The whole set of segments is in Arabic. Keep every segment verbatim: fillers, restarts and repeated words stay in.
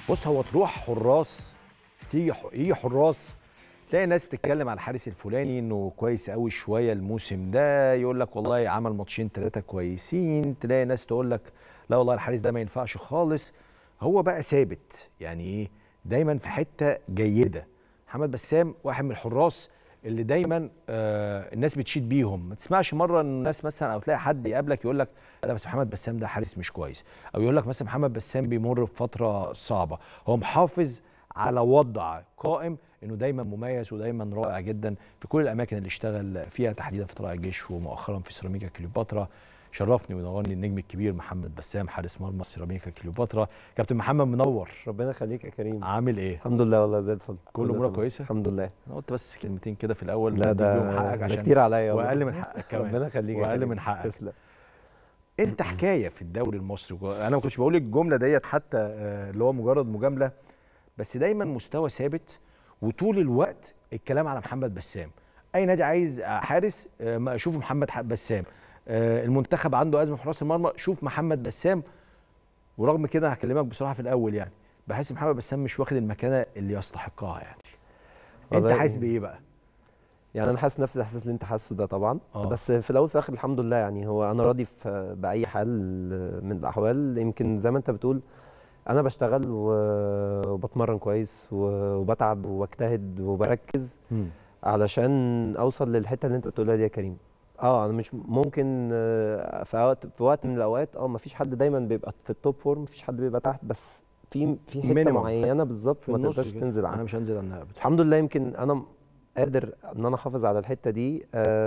بص، هو تروح حراس، تيجي يجي حراس تلاقي الناس بتتكلم على الحارس الفلاني انه كويس قوي شويه الموسم ده، يقول لك والله عمل ماتشين ثلاثه كويسين، تلاقي ناس تقول لك لا والله الحارس ده ما ينفعش خالص. هو بقى ثابت، يعني ايه؟ دايما في حته جيده. محمد بسام واحد من الحراس اللي دايما آه الناس بتشيد بيهم، ما تسمعش مره ان الناس مثلا او تلاقي حد يقابلك يقول لك لا بس محمد بسام ده حارس مش كويس، او يقول لك مثلا محمد بسام بيمر بفتره صعبه. هو محافظ على وضع قائم انه دايما مميز ودايما رائع جدا في كل الاماكن اللي اشتغل فيها، تحديدا في طلائع الجيش ومؤخرا في سيراميكا كليوباترا. شرفني ونورني النجم الكبير محمد بسام، حارس مرمى سيراميكا كليوباترا. كابتن محمد منور. ربنا يخليك يا كريم. عامل ايه؟ الحمد لله والله زي الفل. كل امورك كويسه؟ الحمد لله. انا قلت بس كلمتين كده في الاول لا ده بيهم حقك عشان كتير عليا واقل من حقك كمان. ربنا يخليك واقل من حقك. تسلم. انت حكايه في الدوري المصري، انا ما كنتش بقول الجمله ديت حتى اللي هو مجرد مجامله، بس دايما مستوى ثابت وطول الوقت الكلام على محمد بسام. اي نادي عايز حارس شوف محمد بسام، المنتخب عنده ازمه في حراس المرمى شوف محمد بسام. ورغم كده هكلمك بصراحه في الاول، يعني بحس محمد بسام مش واخد المكانه اللي يستحقها. يعني انت حاسس بايه بقى؟ يعني انا حاسس نفس الاحساس اللي انت حاسه ده طبعا. أوه. بس في الاول وفي الاخر الحمد لله، يعني هو انا راضي باي حال من الاحوال. يمكن زي ما انت بتقول انا بشتغل وبتمرن كويس وبتعب وبجتهد وبركز م. علشان اوصل للحته اللي انت بتقولها دي يا كريم. اه انا مش ممكن في وقت في وقت من الاوقات اه ما فيش حد دايما بيبقى في التوب فورم، مفيش حد بيبقى تحت، بس في في حته مينيمم معينه بالظبط ما تقدرش تنزل عنها. انا مش هنزل عنها ابدا. الحمد لله يمكن انا قادر ان انا احافظ على الحته دي.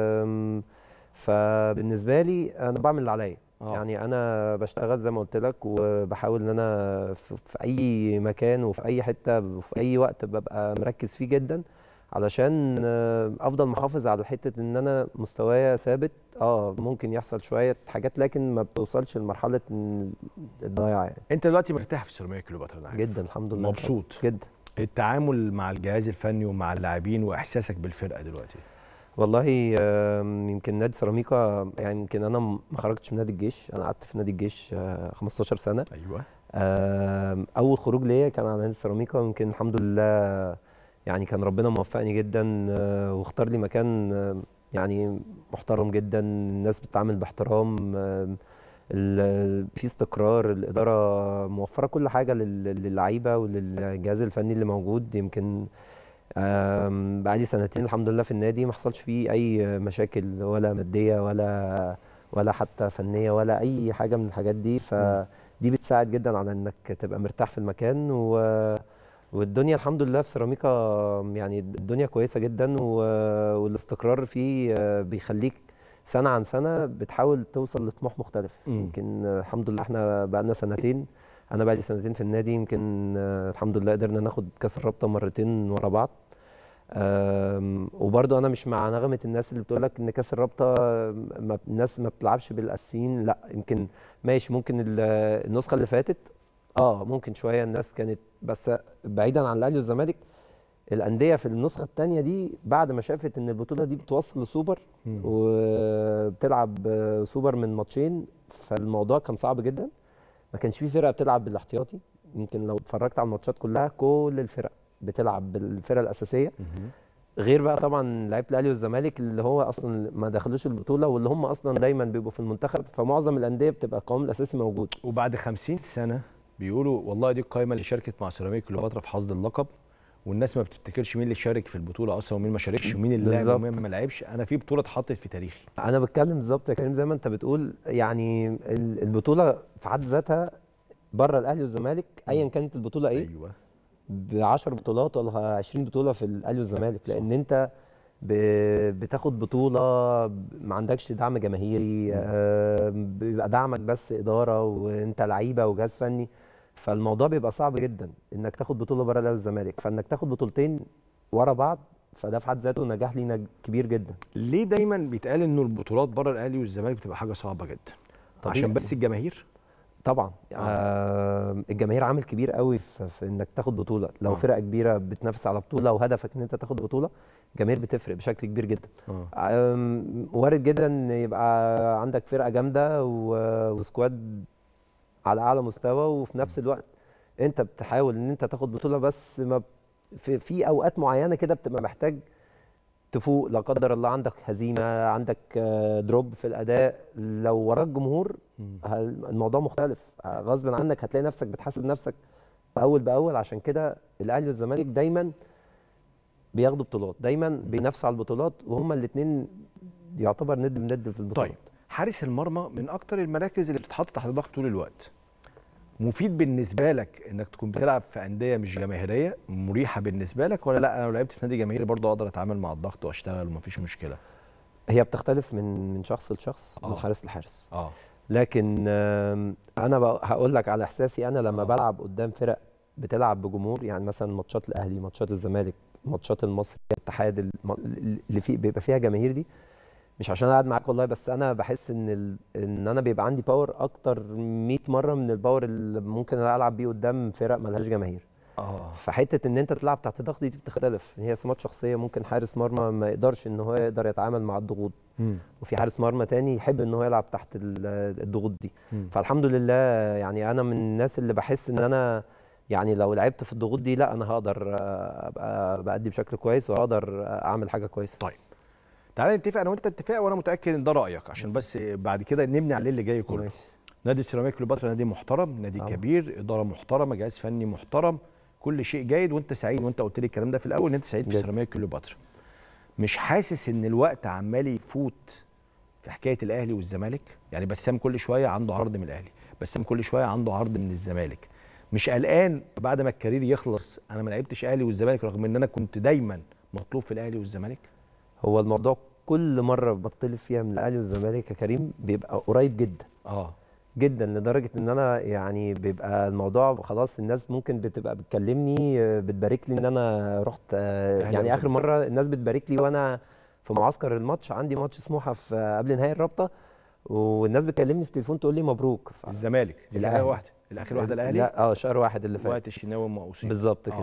فبالنسبه لي انا بعمل اللي عليا. يعني انا بشتغل زي ما قلت لك، وبحاول ان انا في اي مكان وفي اي حته وفي اي وقت ببقى مركز فيه جدا علشان افضل محافظ على حته ان انا مستوايا ثابت. اه ممكن يحصل شويه حاجات لكن ما بتوصلش لمرحله الضياع. يعني انت دلوقتي مرتاح في سيراميكا كليوباترا جدا الحمد لله، مبسوط جدا. التعامل مع الجهاز الفني ومع اللاعبين واحساسك بالفرقه دلوقتي؟ والله يمكن نادي سيراميكا، يعني يمكن انا ما خرجتش من نادي الجيش، انا قعدت في نادي الجيش خمستاشر سنه. ايوه. اول خروج ليا كان على نادي سيراميكا، ويمكن الحمد لله يعني كان ربنا موفقني جدا واختار لي مكان يعني محترم جدا، الناس بتتعامل باحترام، في استقرار، الاداره موفره كل حاجه للعيبه وللجهاز الفني اللي موجود. يمكن بقالي سنتين الحمد لله في النادي ما حصلش فيه اي مشاكل ولا ماديه ولا ولا حتى فنيه ولا اي حاجه من الحاجات دي، فدي بتساعد جدا على انك تبقى مرتاح في المكان. و والدنيا الحمد لله في سيراميكا يعني الدنيا كويسه جدا، والاستقرار فيه بيخليك سنه عن سنه بتحاول توصل لطموح مختلف. م. يمكن الحمد لله احنا بقى لنا سنتين، انا بقى لي سنتين في النادي، يمكن الحمد لله قدرنا ناخد كاس الرابطه مرتين ورا بعض. وبرضه انا مش مع نغمه الناس اللي بتقول لك ان كاس الرابطه الناس ما بتلعبش بالاساسيين، لا يمكن ماشي، ممكن النسخه اللي فاتت اه ممكن شويه الناس كانت، بس بعيدا عن الاهلي والزمالك الانديه في النسخه الثانيه دي بعد ما شافت ان البطوله دي بتوصل لسوبر وبتلعب سوبر من ماتشين، فالموضوع كان صعب جدا. ما كانش في فرقه بتلعب بالاحتياطي، يمكن لو اتفرجت على الماتشات كلها كل الفرق بتلعب بالفرقه الاساسيه، غير بقى طبعا لعيبه الاهلي والزمالك اللي هو اصلا ما دخلوش البطوله واللي هم اصلا دايما بيبقوا في المنتخب، فمعظم الانديه بتبقى القوام الاساسي موجود. وبعد خمسين سنه بيقولوا والله دي القائمه اللي شاركت مع سيراميكا كليوباترا في حصد اللقب، والناس ما بتفتكرش مين اللي شارك في البطوله اصلا ومين ما شاركش ومين اللي لعب ومين ما لعبش. انا في بطوله اتحطت في تاريخي. انا بتكلم بالظبط يا كريم زي ما انت بتقول، يعني البطوله في حد ذاتها بره الاهلي والزمالك ايا كانت البطوله ايه، ايوه ب عشر بطولات ولا عشرين بطوله في الاهلي والزمالك، لان انت بتاخد بطوله ما عندكش دعم جماهيري، بيبقى دعمك بس اداره وانت لعيبه وجهاز فني، فالموضوع بيبقى صعب جدا انك تاخد بطوله بره الاهلي والزمالك، فانك تاخد بطولتين ورا بعض فده في حد ذاته نجاح لينا كبير جدا. ليه دايما بيتقال انه البطولات بره الاهلي والزمالك بتبقى حاجه صعبه جدا؟ طبيعي. عشان بس الجماهير؟ طبعا آه. آه الجماهير عامل كبير قوي في, في انك تاخد بطوله. لو آه. فرقه كبيره بتنافس على بطوله وهدفك ان انت تاخد بطوله، الجماهير بتفرق بشكل كبير جدا. آه. آه وارد جدا ان يبقى عندك فرقه جامده وسكواد على اعلى مستوى، وفي نفس الوقت انت بتحاول ان انت تاخد بطوله، بس ما في, في اوقات معينه كده بتبقى محتاج تفوق، لا قدر الله عندك هزيمه، عندك دروب في الاداء، لو وراك جمهور الموضوع مختلف، غصب عنك هتلاقي نفسك بتحاسب نفسك اول باول. عشان كده الاهلي والزمالك دايما بياخدوا بطولات، دايما بينافسوا على البطولات، وهما الاثنين يعتبر ند بند في البطولات. طيب حارس المرمى من اكتر المراكز اللي بتتحط تحت ضغط طول الوقت. مفيد بالنسبه لك انك تكون بتلعب في انديه مش جماهيريه، مريحه بالنسبه لك، ولا لا انا لو لعبت في نادي جماهيري برضه اقدر اتعامل مع الضغط واشتغل ومفيش مشكله؟ هي بتختلف من من شخص لشخص، من حارس لحارس. اه لكن انا هقول لك على احساسي انا لما أوه. بلعب قدام فرق بتلعب بجمهور، يعني مثلا ماتشات الاهلي، ماتشات الزمالك، ماتشات المصري، الاتحاد اللي في بيبقى فيها جماهير دي، مش عشان قاعد معاك والله، بس انا بحس ان ال... ان انا بيبقى عندي باور اكتر مية مره من الباور اللي ممكن العب بيه قدام فرق ملهاش جماهير. اه فحته ان انت تلعب تحت ضغط دي بتختلف، هي سمات شخصيه. ممكن حارس مرمى ما يقدرش ان هو يقدر يتعامل مع الضغوط، م. وفي حارس مرمى تاني يحب ان هو يلعب تحت الضغوط دي. م. فالحمد لله يعني انا من الناس اللي بحس ان انا يعني لو لعبت في الضغوط دي لا انا هقدر ابقى بأدي بشكل كويس وهقدر اعمل حاجه كويسه. طيب تعالى نتفق انا وانت اتفاق، وانا متاكد ان ده رايك عشان بس بعد كده نبني عليه اللي جاي كله. ماشي. نادي سيراميكا كليوباترا نادي محترم، نادي أوه. كبير، اداره محترمه، جهاز فني محترم، كل شيء جيد، وانت سعيد، وانت قلت لي الكلام ده في الاول ان انت سعيد في سيراميكا كليوباترا. مش حاسس ان الوقت عمال يفوت في حكايه الاهلي والزمالك؟ يعني بسام كل شويه عنده عرض من الاهلي، بسام كل شويه عنده عرض من الزمالك، مش قلقان بعد ما الكارير يخلص انا ما لعبتش اهلي والزمالك رغم ان انا كنت دايما مطلوب في الاهلي والزمالك؟ هو الموضوع كل مره بطلب فيها من الاهلي والزمالك يا كريم بيبقى قريب جدا اه جدا، لدرجه ان انا يعني بيبقى الموضوع خلاص الناس ممكن بتبقى بتكلمني بتبارك لي ان انا رحت، يعني اخر مره الناس بتبارك لي وانا في معسكر الماتش، عندي ماتش سموحه في قبل نهائي الرابطه، والناس بتكلمني في التليفون تقول لي مبروك. الزمالك الاخر واحده الاخر واحده الاهلي لا اه شهر واحد اللي فات وقت الشناوي ما اصيب بالظبط كده.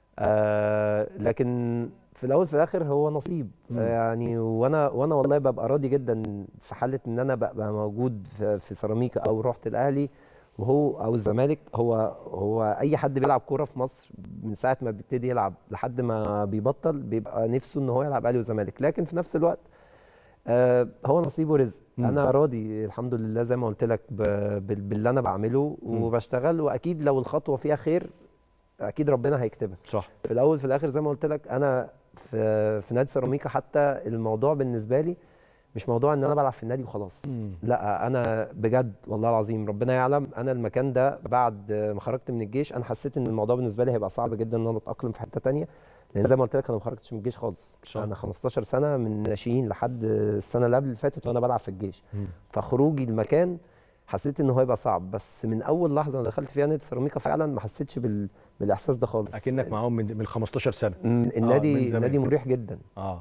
آه لكن في الاول في الاخر هو نصيب. آه يعني وانا وانا والله ببقى راضي جدا في حاله ان انا ببقى موجود في, في سيراميكا او رحت الاهلي وهو او الزمالك. هو هو اي حد بيلعب كوره في مصر من ساعه ما بيبتدي يلعب لحد ما بيبطل بيبقى نفسه ان هو يلعب اهلي وزمالك، لكن في نفس الوقت آه هو نصيب ورزق. انا راضي الحمد لله زي ما قلت لك باللي انا بعمله وبشتغل، واكيد لو الخطوه فيها خير اكيد ربنا هيكتبها. صح. في الاول في الاخر زي ما قلت لك انا في في نادي سيراميكا حتى الموضوع بالنسبه لي مش موضوع ان انا بلعب في النادي وخلاص. مم. لا انا بجد والله العظيم ربنا يعلم انا المكان ده بعد ما خرجت من الجيش انا حسيت ان الموضوع بالنسبه لي هيبقى صعب جدا ان انا اتاقلم في حته ثانيه، لان زي ما قلت لك انا ما خرجتش من الجيش خالص. صح. انا خمستاشر سنه من ناشئين لحد السنه اللي قبل اللي فاتت وانا بلعب في الجيش. مم. فخروجي المكان حسيت ان هو هيبقى صعب، بس من اول لحظه انا دخلت فيها نادي سيراميكا فعلا ما حسيتش بال... بالاحساس ده خالص. اكنك معاهم من من خمستاشر سنه. النادي آه النادي مريح جدا. اه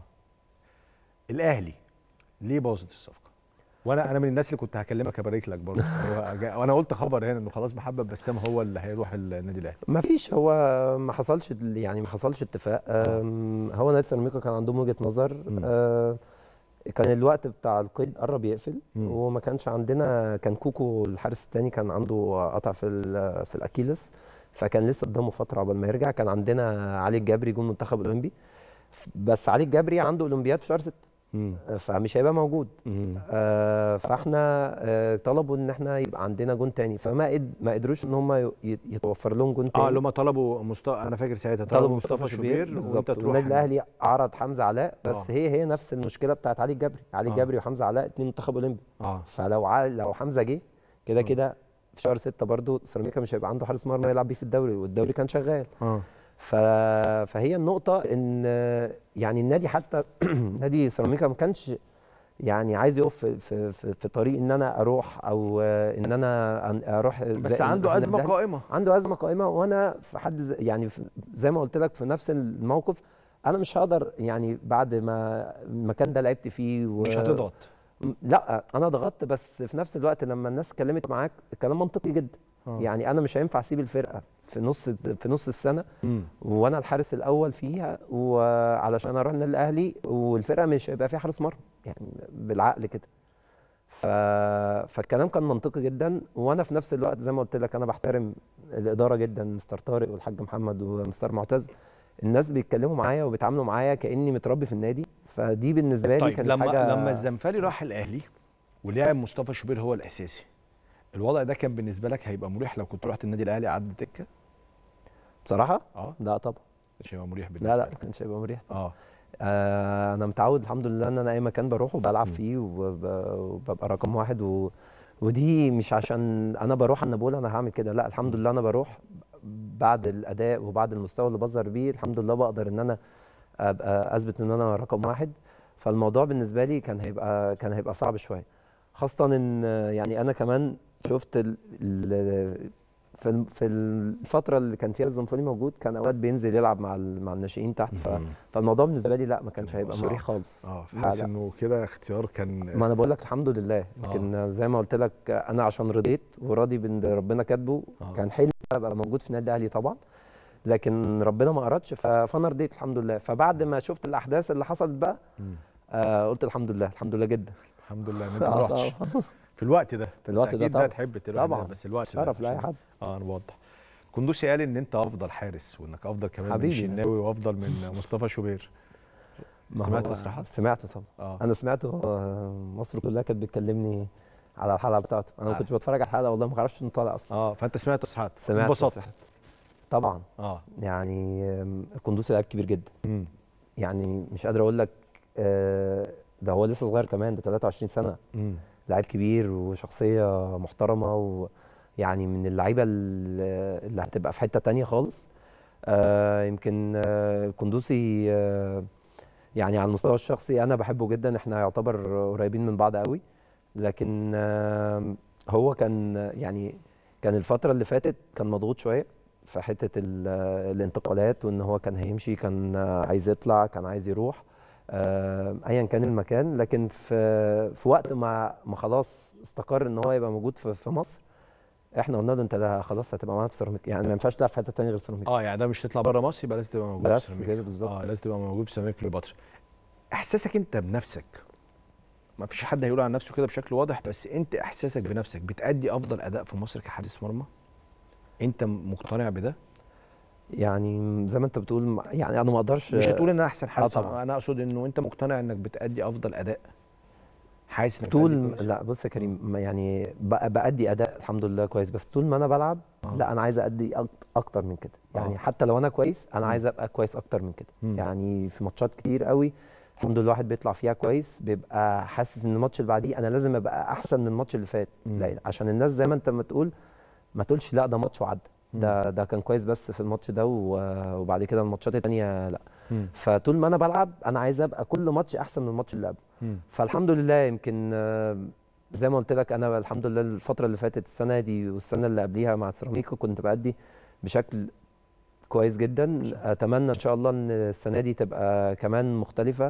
الاهلي ليه باظت الصفقه؟ وانا انا من الناس اللي كنت هكلمك ابارك لك برضه وانا قلت خبر هنا انه خلاص محمد بسام هو اللي هيروح النادي الاهلي. ما فيش، هو ما حصلش يعني ما حصلش اتفاق. هو نادي سيراميكا كان عندهم وجهه نظر. آه كان الوقت بتاع القيد قرب يقفل. مم. وما كانش عندنا، كان كوكو الحارس الثاني كان عنده قطع في في الاكيلس، فكان لسه قدامه فتره قبل ما يرجع. كان عندنا علي الجبري جون منتخب اولمبي، بس علي الجبري عنده اولمبياد في شهر ستة فمش هيبقى موجود. آه فاحنا آه طلبوا ان احنا يبقى عندنا جون تاني، فما قد ما قدروش ان هم يتوفر لهم جون تاني. اه اللي هم طلبوا مصطفى، انا فاكر ساعتها طلبوا مصطفى شوبير بالظبط. والنادي الاهلي عرض حمزه علاء، بس آه. هي هي نفس المشكله بتاعت علي الجبري. علي الجبري آه. وحمزه علاء اتنين منتخب اولمبي. آه. فلو ع... لو حمزه جه كده كده في شهر ستة برضو سيراميكا مش هيبقى عنده حارس مرمى يلعب بيه في الدوري، والدوري كان شغال. اه ف... فهي النقطه ان يعني النادي حتى نادي سيراميكا ما كانش يعني عايز يقف في, في, في, في طريق ان انا اروح او ان انا اروح. بس عنده ازمه قائمه عنده ازمه قائمه وانا في حد يعني زي ما قلت لك في نفس الموقف انا مش هقدر يعني بعد ما المكان ده لعبت فيه و... مش هتضغط. لا انا ضغطت، بس في نفس الوقت لما الناس اتكلمت معاك الكلام منطقي جدا. أوه. يعني انا مش هينفع اسيب الفرقه في نص في نص السنه م. وانا الحارس الاول فيها وعلشان اروح النادي الاهلي والفرقه مش هيبقى فيها حارس مرمى، يعني بالعقل كده. ف... فالكلام كان منطقي جدا، وانا في نفس الوقت زي ما قلت لك انا بحترم الاداره جدا، مستر طارق والحاج محمد ومستر معتز. الناس بيتكلموا معايا وبيتعاملوا معايا كاني متربي في النادي، فدي بالنسبه لي طيب كانت لما حاجه. لما الزنفالي راح الاهلي ولعب مصطفى شوبير هو الاساسي، الوضع ده كان بالنسبه لك هيبقى مريح لو كنت رحت النادي الاهلي قعدت دكه؟ بصراحه اه لا طبعا. مش هيبقى مريح بالنسبه لا لا لك؟ ما كانش هيبقى مريح. اه آه انا متعود الحمد لله ان انا اي مكان بروحه بلعب م. فيه وب- وببقى رقم واحد و... ودي مش عشان انا بروح انا بقول انا هعمل كده، لا الحمد لله انا بروح بعد الاداء وبعد المستوى اللي بظهر بيه الحمد لله بقدر ان انا ابقى اثبت ان انا رقم واحد. فالموضوع بالنسبه لي كان هيبقى كان هيبقى صعب شويه، خاصه ان يعني انا كمان شفت ال... ال... في الم- في الفتره اللي كان فيها الزنفولي موجود كان اوقات بينزل يلعب مع ال- مع الناشئين تحت، ف... مم. فالموضوع بالنسبه لي لا ما كانش كان هيبقى صعب. مريح خالص. اه لا حاسس لا. انه كده اختيار كان ما انا بقول لك الحمد لله، يمكن زي ما قلت لك انا عشان رضيت وراضي باللي ربنا كاتبه. آه. كان حلمي ابقى موجود في النادي الاهلي طبعا، لكن ربنا ما ارادش، ف- فانا رضيت الحمد لله. فبعد ما شفت الاحداث اللي حصلت بقى مم. آه قلت الحمد لله الحمد لله جدا. الحمد لله ان انت ما آه، رحتش طبعاً. في الوقت ده. في الوقت بس ده أكيد طبعا تحب تروح طبعا هناك، بس الوقت شرف ده لاي عشان- حد. اه انا بوضح. كندوسي قال ان انت افضل حارس وانك افضل كمان من حبيبي ده. الشناوي وافضل من مصطفى شوبير. ما سمعت هو تصريحات؟ سمعته طبعا. اه انا سمعته. آه، مصر كلها كانت بتكلمني على الحلقه بتاعته، انا ما آه. كنتش بتفرج على الحلقه والله ما اعرفش انه طالع اصلا. اه فانت سمعت تصريحات سمعت انبسطت؟ تصريحات. طبعا اه يعني آم، القندوسي لعيب كبير جدا، امم يعني مش قادر اقول لك. آه، ده هو لسه صغير كمان، ده ثلاثة وعشرين سنه، امم لعيب كبير وشخصيه محترمه، ويعني من اللعيبه اللي اللي هتبقى في حته تانية خالص. آه، يمكن آه، القندوسي آه، يعني على المستوى الشخصي انا بحبه جدا، احنا يعتبر قريبين من بعض قوي. لكن آه، هو كان يعني كان الفتره اللي فاتت كان مضغوط شويه في حته ال- الانتقالات، وان هو كان هيمشي، كان عايز يطلع، كان عايز يروح آه، ايا كان المكان. لكن في في وقت ما ما خلاص استقر ان هو يبقى موجود في في مصر، احنا قلنا له انت ده خلاص هتبقى معانا في سيراميكا، يعني ما ينفعش تلعب في حته ثانيه غير سيراميكا. اه يعني ده مش تطلع بره مصر، يبقى لازم تبقى موجود في بس سيراميكا. كده بالظبط. اه لازم تبقى موجود في سيراميكا كليوباترا. احساسك انت بنفسك، ما فيش حد هيقول عن نفسه كده بشكل واضح، بس انت احساسك بنفسك بتأدي افضل اداء في مصر كحارس مرمى؟ انت مقتنع بده؟ يعني زي ما انت بتقول، يعني انا ما اقدرش. مش هتقول ان انا احسن حارس طبعاً. مرمى، انا اقصد انه انت مقتنع انك بتأدي افضل اداء، حاسس انك طول بتأدي كويس؟ لا بص يا كريم، ما يعني ب- بأدي اداء الحمد لله كويس، بس طول ما انا بلعب آه. لا انا عايز ادي أك- اكتر من كده، يعني آه. حتى لو انا كويس انا مم. عايز ابقى كويس اكتر من كده. مم. يعني في ماتشات كتير قوي الحمد لله الواحد بيطلع فيها كويس، بيبقى حاسس ان الماتش اللي بعديه انا لازم ابقى احسن من الماتش اللي فات. مم. لا عشان الناس زي ما انت ما تقول ما تقولش لا ده ماتش وعدى، ده ده كان كويس بس في الماتش ده و- وبعد كده الماتشات التانية لا. مم. فطول ما انا بلعب انا عايز ابقى كل ماتش احسن من الماتش اللي قبله. مم. فالحمد لله يمكن آه، زي ما قلت لك انا الحمد لله الفتره اللي فاتت السنه دي والسنه اللي قبليها مع سيراميكا كنت بأدي بشكل كويس جدا. اتمنى ان شاء الله ان السنه دي تبقى كمان مختلفه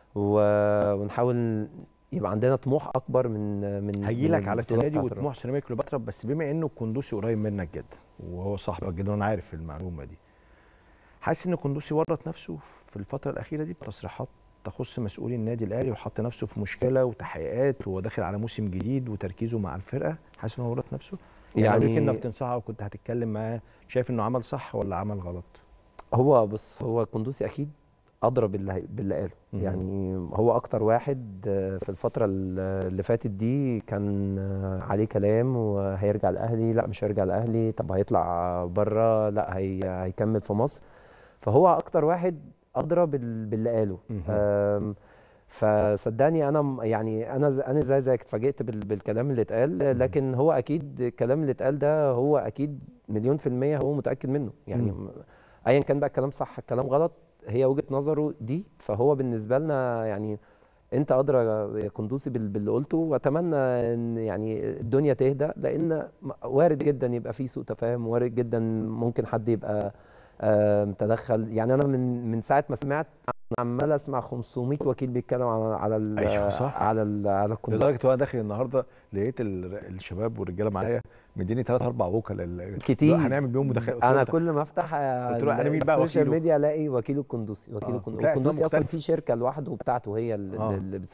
و- ونحاول يبقى عندنا طموح اكبر من من هيجي من لك على السنه البطولة دي بتاعت وطموح سيراميكا كليوباترا، بس بما انه القندوسي قريب منك جدا وهو صاحبك جدا وانا عارف المعلومه دي، حاسس ان القندوسي ورط نفسه في الفتره الاخيره دي بتصريحات تخص مسؤولي النادي الاهلي وحط نفسه في مشكله وتحقيقات وهو داخل على موسم جديد وتركيزه مع الفرقه؟ حاسس ان هو ورط نفسه؟ يعني لو ليك يعني انك تنصحه وكنت هتتكلم معاه، شايف انه عمل صح ولا عمل غلط؟ هو بص هو القندوسي اكيد ادرى باللي باللي قاله. مم. يعني هو اكتر واحد آه، في الفتره ال- اللي فاتت دي كان آه، عليه كلام وهيرجع الاهلي، لا مش هيرجع الاهلي، طب هيطلع بره، لا هي هيكمل في مصر. فهو اكتر واحد ادرى بال- باللي قاله. مم. آم، فصدقني انا م- يعني انا ز- انا زي زيك اتفاجئت بال- بالكلام اللي اتقال، لكن هو اكيد الكلام اللي اتقال ده هو اكيد مليون في المية هو متأكد منه. يعني مم. ايا كان بقى الكلام صح الكلام غلط هي وجهة نظره دي، فهو بالنسبة لنا يعني انت ادرى يا قندوسي بال- باللي قلته. واتمنى ان يعني الدنيا تهدى، لان م- وارد جدا يبقى في سوء تفاهم، وارد جدا ممكن حد يبقى آم، تدخل. يعني انا من من ساعة ما سمعت عمال اسمع خمسمائة وكيل بيتكلم على على ال أيوة صح. على ال على القندوسي لدرجه وانا داخل النهارده لقيت ال- الشباب والرجاله معايا مديني ثلاث اربع وكلاء كتير. هنعمل بيهم مداخلات. انا كل ما افتح قلت له أنا مين بقى السوشيال وكيله؟ ميديا الاقي وكيل القندوسي وكيل آه. القندوسي تلاقي أسماء القندوسي اصلا مختلفة. في شركه لوحده بتاعته هي اللي, آه. اللي بتسوقه.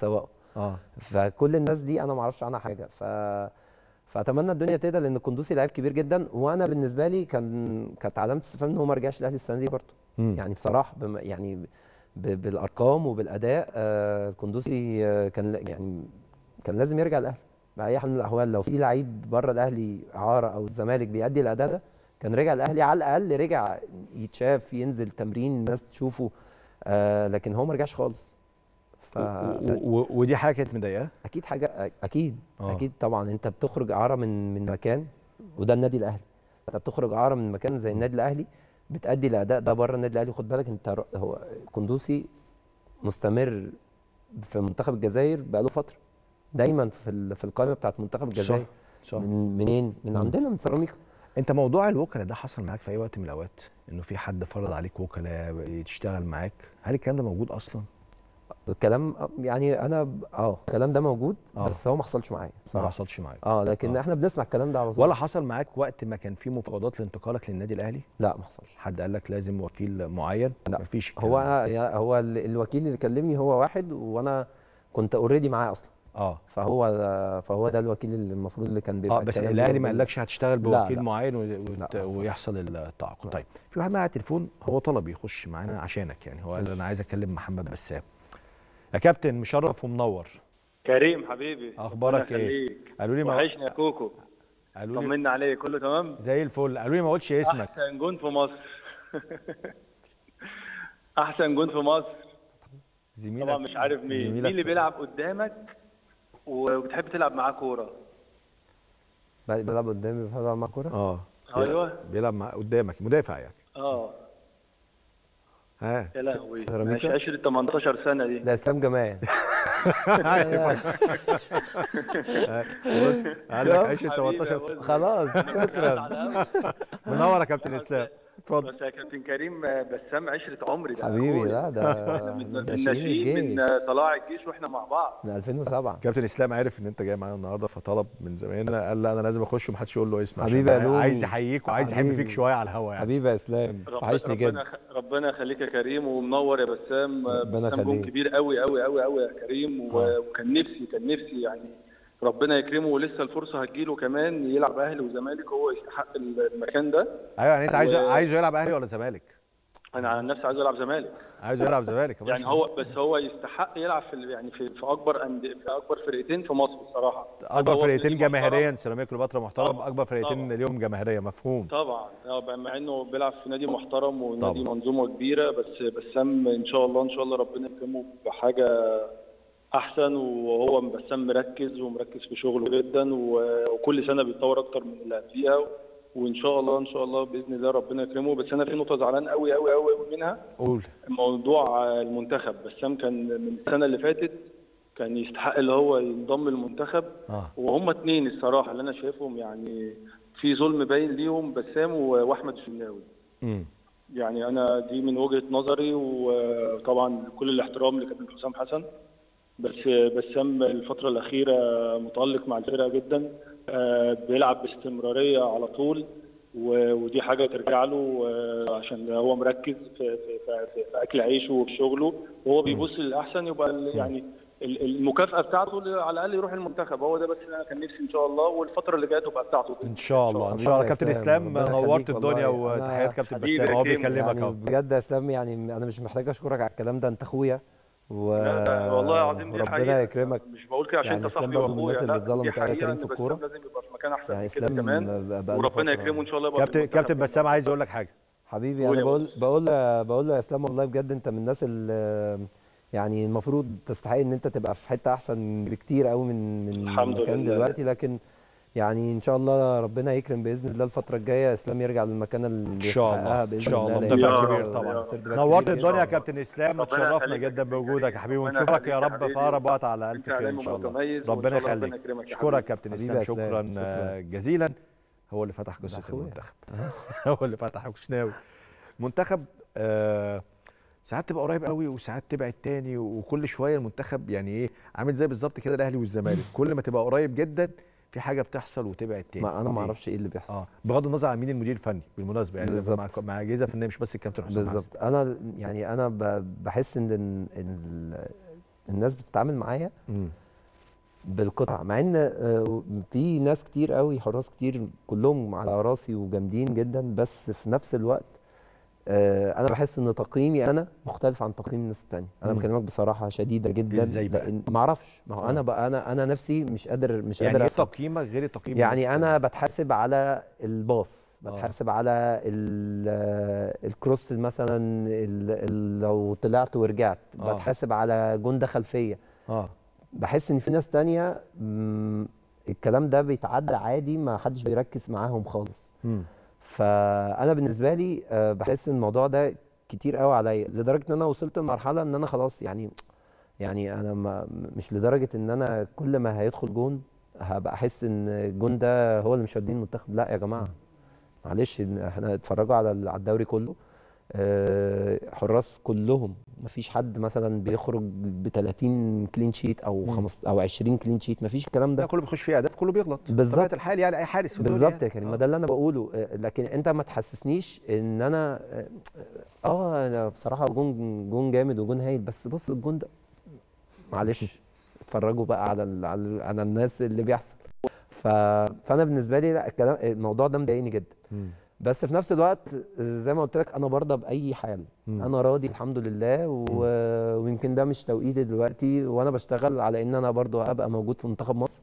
اه فكل الناس دي انا ما اعرفش عنها حاجه. ف فاتمنى الدنيا تهدى، لان القندوسي لعيب كبير جدا، وانا بالنسبه لي كان كانت علامه استفهام ان هو ما رجعش الاهلي السنه دي برضه. مم. يعني بصراحه بم... يعني ب... بالارقام وبالاداء آه، القندوسي آه، كان ل- يعني كان لازم يرجع الاهلي باي حال من الاحوال. لو في لعيب بره الاهلي اعاره او الزمالك بيأدي الاداء ده كان رجع الاهلي، على الاقل رجع يتشاف، ينزل تمرين الناس تشوفه. آه لكن هو ما رجعش خالص. ف... و- و- و- ودي حاجه كانت مضايقاه. اكيد حاجه، اكيد آه. اكيد طبعا. انت بتخرج اعاره من من مكان، وده النادي الاهلي. انت بتخرج اعاره من مكان زي النادي الاهلي، بتأدي الاداء ده بره النادي الاهلي. خد بالك انت ر- هو قندوسي مستمر في منتخب الجزائر بقاله فتره، دايما في ال- في القائمه بتاعت منتخب الجزائر. صح. من منين؟ من عندنا، من سيراميكا. انت موضوع الوكلاء ده حصل معاك في اي وقت من الاوقات، انه في حد فرض عليك وكلاء تشتغل معاك؟ هل الكلام ده موجود اصلا؟ الكلام يعني انا ب- اه الكلام ده موجود، آه. بس هو ما حصلش معايا ما بصراحه. حصلش معاك. اه لكن آه. احنا بنسمع الكلام ده على طول. ولا حصل معاك وقت ما كان في مفاوضات لانتقالك للنادي الاهلي؟ لا ما حصلش. حد قال لك لازم وكيل معين؟ لا. مفيش هو الكلام ده. يعني هو ال- الوكيل اللي كلمني هو واحد، وانا كنت اوريدي معاه اصلا. اه فهو فهو ده الوكيل اللي المفروض اللي كان بيبقى اه بس الكلام الاهلي بينه ما وبين- قالكش هتشتغل لا، بوكيل لا. معين و- لا، وت- ما حصلش. ويحصل التعاقد؟ لا. طيب في واحد معاه على التليفون، هو طلب يخش معانا عشانك، يعني هو قال انا عايز اكلم محمد بسام. يا كابتن مشرف ومنور. كريم حبيبي، اخبارك ربنا ايه؟ يخليك. قالوا لي ما وحشني يا كوكو. قالوا لي طمنا عليك، كله تمام؟ زي الفل. قالوا لي ما اقولش اسمك. احسن جون في مصر. احسن جون في مصر. زميلك طبعا مش عارف مين زميلك مين اللي بيلعب قدامك وبتحب تلعب معاه كوره؟ بيلعب قدامي بيلعب مع كوره. اه ايوه بيلعب مع قدامك مدافع يعني. اه ها يا لهوي، سيراميكا؟ مش عشرة تمنتاشر سنه دي. ده اسلام جمال. بص قال لك عشرة تمنتاشر حبيبي يا سنة. خلاص شكرا. منور يا كابتن اسلام، اتفضل. بس يا كابتن كريم، بسام عشرة عمري ده. حبيبي أخويا. لا ده من ده من شيء ناشئين، من الجيش طلائع الجيش واحنا مع بعض. من ألفين وسبعة. كابتن اسلام عارف ان انت جاي معانا النهارده، فطلب من زمايلنا، قال لا انا لازم اخش ومحدش يقول له اسمع، حبيبي يا عشان لولو. عايز يحييك وعايز يحب حبيبي. فيك شويه على الهوا يعني. حبيبي يا اسلام، رب- وحشني ربنا جدا. خ- ربنا يخليك يا كريم، ومنور يا بسام. ربنا بسام جون يخليك. كبير قوي قوي قوي قوي يا كريم، و- آه. وكان نفسي كان نفسي يعني ربنا يكرمه، ولسه الفرصه هتجيله كمان يلعب اهلي وزمالك، هو يستحق المكان ده. ايوه يعني انت عايز و- عايزه يلعب اهلي ولا زمالك؟ انا على نفسي عايز العب زمالك. عايزه يلعب زمالك يا يعني باشا. هو بس هو يستحق يلعب في ال- يعني في, في اكبر أند- في اكبر فرقتين في مصر بصراحه. اكبر هو فرقتين نادي جماهيريا محترم. سيراميكا كليوباترا محترم، طبعاً. اكبر فرقتين طبعاً. اليوم جماهيريه، مفهوم. طبعا آه، مع انه بيلعب في نادي محترم ونادي طبعاً. منظومه كبيره، بس بسام ان شاء الله ان شاء الله ربنا يكرمه بحاجه احسن، وهو بسام مركز ومركز في شغله جدا، و- وكل سنه بيتطور اكتر من اللي قبليها، وان شاء الله ان شاء الله باذن الله ربنا يكرمه. بس انا في نقطه زعلان قوي قوي قوي منها، قول. موضوع المنتخب. بسام كان من السنه اللي فاتت كان يستحق اللي هو ينضم المنتخب، اه وهم اتنين الصراحه اللي انا شايفهم يعني في ظلم باين ليهم، بسام و- واحمد الشناوي. امم يعني انا دي من وجهه نظري، وطبعا كل الاحترام لكابتن حسام حسن، بس بسام الفتره الاخيره متالق مع الفرقه جدا، آه، بيلعب باستمراريه على طول، و- ودي حاجه ترجع له، آه، عشان هو مركز في, في, في, في, في اكل عيشه وفي شغله، وهو بيبص للاحسن، يبقى ال- يعني ال- المكافاه بتاعته اللي على الاقل يروح المنتخب. هو ده بس اللي انا كان نفسي ان شاء الله، والفتره اللي جايه تبقى بتاعته. ان شاء الله ان حبيبي شاء الله. يا كابتن إسلام، اسلام ربنا نورت يخليك الدنيا، والله. أنا وتحيات كابتن حبيبي بسام، يا هو كيمو. بيكلمك يعني اهو. بجد يا اسلام، يعني انا مش محتاج اشكرك على الكلام ده، انت اخويا و... لا لا، والله العظيم دي وربنا حقيقة. يكرمك. مش بقول كده عشان يعني انت اسلام صاحبي برضه من واخويا، الناس اللي لا، اتظلمت دي يا حقيقة كريم ان في بسام الكوره. لازم يبقى في مكان احسن يعني من كده اسلام كمان، بقاله وربنا فترة. يكرمه ان شاء الله يبقى في كابتن المنتخب كابتن كمان. بسام عايز اقول لك حاجه. حبيبي قول انا يا بقول باشا. بقول بقول له يا اسلام والله بجد انت من الناس اللي يعني المفروض تستحق ان انت تبقى في حته احسن بكتير قوي من من الحمد مكان لله. دلوقتي، لكن يعني ان شاء الله ربنا يكرم باذن الله الفتره الجايه اسلام يرجع للمكانه اللي ان شاء الله يستحقها ان باذن شاء الله، الله. مدافع يا كبير رب، طبعا. يا رب. نورت كبير الدنيا يا جداً. كابتن اسلام، ربنا اتشرفنا يخليك يا جدا كابتن بوجودك يا كريم. حبيبي، ربنا ونشوفك يا يخليك يا رب في حبيبي. اقرب وقت على الف انت خير ان علم شاء الله. متميز، وإن ربنا شاء الله ربنا يخليك. يكرمك يا اشكرك حبيبي. كابتن حبيبي اسلام، يا إسلام، شكرا شكراً. آه، جزيلا. هو اللي فتح ده قصه أخويا. المنتخب. هو اللي فتح شناوي منتخب. آه ساعات تبقى قريب قوي وساعات تبعد تاني، وكل شويه المنتخب يعني ايه، عامل زي بالظبط كده الاهلي والزمالك، كل ما تبقى قريب جدا في حاجه بتحصل وتبعد تاني. ما انا ما ليه؟ اعرفش ايه اللي بيحصل. اه بغض النظر عن مين المدير الفني بالمناسبه، يعني بالظبط. مع مع اجهزه فنيه مش بس الكابتن حسام حسن. بالظبط. انا يعني انا ب- بحس ان ال- ال- الناس بتتعامل معايا بالقطع، مع ان آه، في ناس كتير قوي، حراس كتير كلهم على راسي وجامدين جدا، بس في نفس الوقت آه، انا بحس ان تقييمي انا مختلف عن تقييم الناس التانية. انا مم. بكلمك بصراحه شديده جدا. ازاي بقى؟ لان ما اعرفش، ما هو آه. انا بقى انا انا نفسي مش قادر مش يعني قادر ايه افهم. تقييمك غير تقييم يعني الناس انا بتحاسب على الباص، آه. بتحاسب على ال- آه، الكروس مثلا، ال- ال- لو طلعت ورجعت، آه. بتحاسب على جون دخل فيا. اه بحس ان في ناس تانية مم، الكلام ده بيتعدى عادي، ما حدش بيركز معاهم خالص. مم. فانا بالنسبه لي آه، بحس ان الموضوع ده كتير قوي عليا، لدرجه ان انا وصلت لمرحله ان انا خلاص يعني يعني انا ما مش لدرجه ان انا كل ما هيدخل جون هبقى احس ان الجون ده هو اللي مش هيوديني المنتخب. لا يا جماعه، معلش، احنا اتفرجوا على على الدوري كله، آه، حراس كلهم مفيش حد مثلا بيخرج ب ثلاثين كلين شيت او مم. خمسة او عشرين كلين شيت، مفيش الكلام لا ده. كله بيخش فيه اهداف، كله بيغلط بالظبط. طبيعه الحال، يعني اي حارس في الدنيا بالظبط يعني. يا كريم، ما آه. ده اللي انا بقوله. آه، لكن انت ما تحسسنيش ان انا اه آه، انا بصراحه جون جون جامد وجون هايل، بس بص الجون ده معلش اتفرجوا بقى على ال- على, ال- على الناس اللي بيحصل. ف... فانا بالنسبه لي لا، الكلام الموضوع ده مضايقني جدا. مم. بس في نفس الوقت آه، زي ما قلت لك انا برضى باي حال. مم. انا راضي الحمد لله و... ويمكن ده مش توقيتي دلوقتي، وانا بشتغل على ان انا برضو ابقى موجود في منتخب مصر،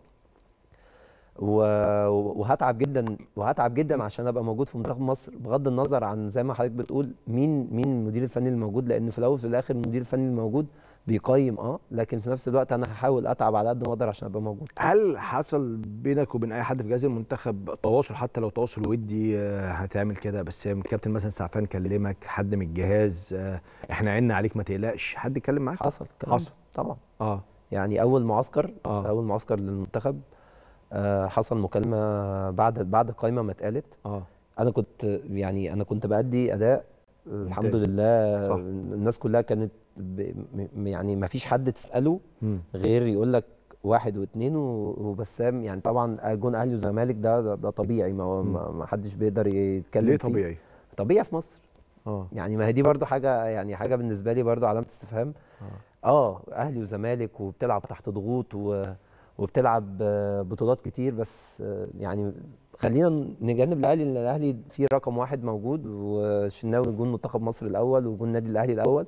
و... وهتعب جدا وهتعب جدا عشان ابقى موجود في منتخب مصر، بغض النظر عن زي ما حضرتك بتقول مين مين المدير الفني الموجود، لان في الاول وفي الاخر المدير الفني الموجود بيقيم اه لكن في نفس الوقت انا هحاول اتعب على قد ما اقدر عشان ابقى موجود. هل حصل بينك وبين اي حد في جهاز المنتخب تواصل، حتى لو تواصل ودي آه، هتعمل كده بس الكابتن مثلا سعفان كلمك، حد من الجهاز آه، احنا عنا عليك ما تقلقش، حد اتكلم معاك؟ حصل الكلام ده حصل طبعا. اه يعني اول معسكر آه. اول معسكر للمنتخب آه حصل مكالمه بعد بعد القائمه ما اتقالت. اه انا كنت يعني انا كنت بادي اداء الحمد ممتاز. لله. صح. الناس كلها كانت ب... م- يعني ما فيش حد تساله مم. غير يقول لك واحد واثنين و- وبسام. يعني طبعا جون اهلي وزمالك ده ده, ده طبيعي، ما, هو- ما ما حدش بيقدر يتكلم ليه فيه. طبيعي؟ طبيعي في مصر. اه يعني ما هي دي برضو حاجه، يعني حاجه بالنسبه لي برضو علامه استفهام. اه اه اهلي وزمالك وبتلعب تحت ضغوط و... وبتلعب آه، بطولات كتير، بس آه، يعني خلينا نجنب الاهلي، لان الاهلي فيه رقم واحد موجود، وشناوي جون منتخب مصر الاول وجون نادي الاهلي الاول.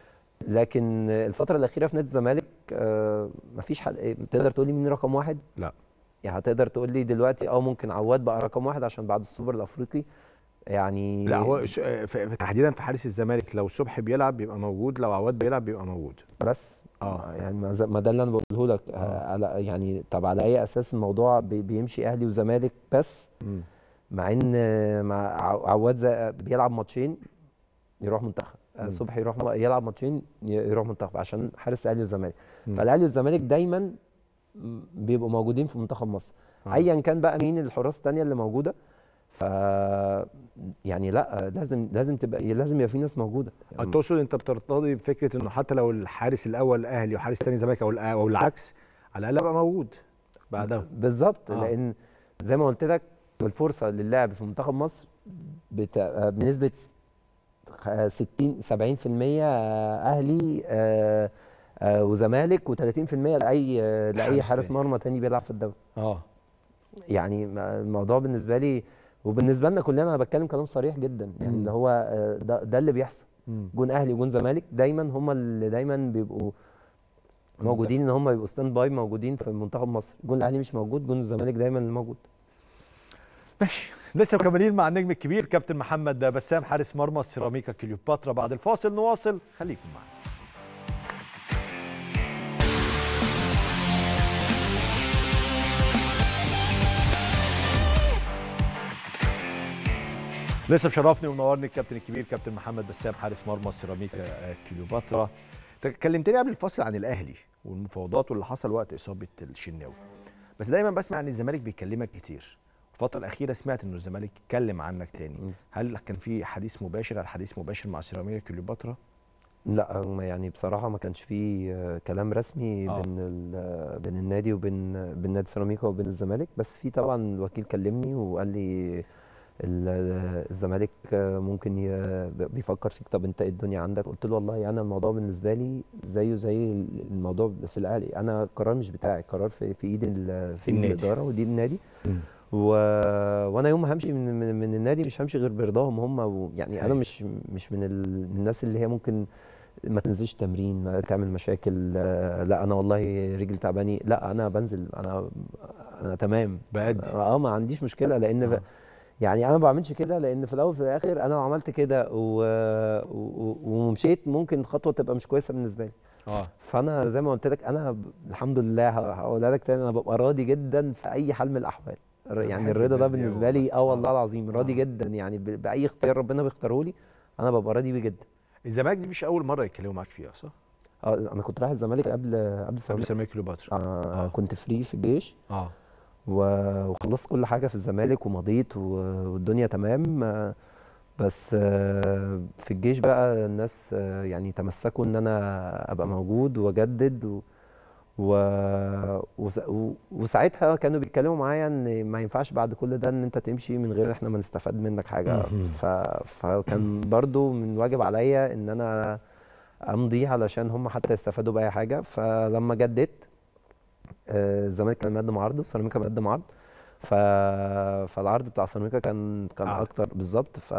لكن الفتره الاخيره في نادي الزمالك آه، مفيش حد. إيه، تقدر تقول لي مين رقم واحد؟ لا يعني هتقدر تقول لي دلوقتي اه ممكن عواد بقى رقم واحد عشان بعد السوبر الافريقي يعني. لا هو س- آه، في- في- تحديدا في حارس الزمالك، لو صبحي بيلعب بيبقى موجود، لو عواد بيلعب بيبقى موجود. بس اه يعني ما ز- ما ده اللي انا بقوله لك. آه. على يعني طب على اي اساس الموضوع بي- بيمشي اهلي وزمالك بس، مم. مع ان مع ع- عواد زي- بيلعب ماتشين يروح منتخب، مم. صبحي يروح م- يلعب ماتشين ي- يروح منتخب عشان حارس الاهلي والزمالك. مم. فالاهلي والزمالك دايما م- بيبقوا موجودين في منتخب مصر آه. ايا كان بقى مين الحراس الثانيه اللي موجوده. ف يعني لا لازم لازم تبقى لازم يبقى في ناس موجوده يعني. تقصد انت بترتضي بفكره انه حتى لو الحارس الاول اهلي وحارس ثاني زمالك او الأ- او العكس، على الاقل ابقى موجود بعدها. بالظبط. آه. لان زي ما قلت لك الفرصه للعب في منتخب مصر بت... بنسبه خ- ستين سبعين في المية اهلي آه، آه، وزمالك، و30% لاي آه، لاي حارس حارس تاني. مرمى تاني بيلعب في الدوري. اه يعني ما- الموضوع بالنسبه لي وبالنسبه لنا كلنا، انا بتكلم كلام صريح جدا يعني مم. اللي هو آه، ده, ده اللي بيحصل. مم. جون اهلي وجون زمالك دايما هم اللي دايما بيبقوا موجودين، ان هم يبقوا ستاند باي موجودين في منتخب مصر. جون الاهلي مش موجود، جون الزمالك دايما اللي موجود. ماشي، لسه مكملين مع النجم الكبير كابتن محمد بسام حارس مرمى سيراميكا كليوباترا. بعد الفاصل نواصل، خليكم معنا. لسه مشرفني ومنورني الكابتن الكبير كابتن محمد بسام حارس مرمى سيراميكا كليوباترا. كلمتني قبل الفاصل عن الاهلي والمفاوضات واللي حصل وقت اصابه الشناوي، بس دايما بسمع ان الزمالك بيكلمك كتير. الفتره الاخيره سمعت انه الزمالك اتكلم عنك تاني، هل كان في حديث مباشر على حديث مباشر مع سيراميكا كليوباترا؟ لا ما يعني بصراحه ما كانش في آه، كلام رسمي آه. بين ال- بين النادي وبين بين نادي سيراميكا وبين الزمالك، بس في طبعا الوكيل كلمني وقال لي الزمالك ممكن بيفكر فيك، طب انت ايه الدنيا عندك؟ قلت له والله انا الموضوع بالنسبه لي زيه زي الموضوع في الاهلي، انا القرار مش بتاعي، القرار في في ايد في ايد الاداره ودي النادي. و... وانا يوم ما همشي من, من من النادي مش همشي غير برضاهم هم، و... يعني انا مش مش من, ال... من الناس اللي هي ممكن ما تنزلش تمرين، ما تعمل مشاكل، لا انا والله رجلي تعباني، لا انا بنزل، انا انا تمام بأدي اه ما عنديش مشكله، لان آه. يعني انا ما بعملش كده، لان في الاول وفي الاخر انا لو عملت كده و... و... ومشيت ممكن الخطوه تبقى مش كويسه بالنسبه لي. اه فانا زي ما قلت لك انا الحمد لله هقولها لك تاني، انا ببقى راضي جدا في اي حال من الاحوال، يعني الرضا ده بالنسبه لي اه والله العظيم راضي جدا، يعني باي اختيار ربنا بيختاره لي انا ببقى راضي بيه جدا. الزمالك دي مش اول مره يتكلموا معاك فيها صح؟ اه انا كنت رايح الزمالك قبل قبل قبل سيراميكا كليوباترا. آه, اه كنت فري في الجيش اه وخلصت كل حاجه في الزمالك ومضيت والدنيا تمام، آه بس آه في الجيش بقى الناس آه يعني تمسكوا ان انا ابقى موجود واجدد و و... و... وساعتها كانوا بيتكلموا معايا ان ما ينفعش بعد كل ده ان انت تمشي من غير احنا ما نستفاد منك حاجه. ف... فكان برضو من واجب عليا ان انا امضي علشان هم حتى يستفادوا باي حاجه. فلما جددت الزمالك كان مقدم عرض وسيراميكا مقدم عرض، ف... فالعرض بتاع سيراميكا كان كان آه. اكتر بالظبط. ف...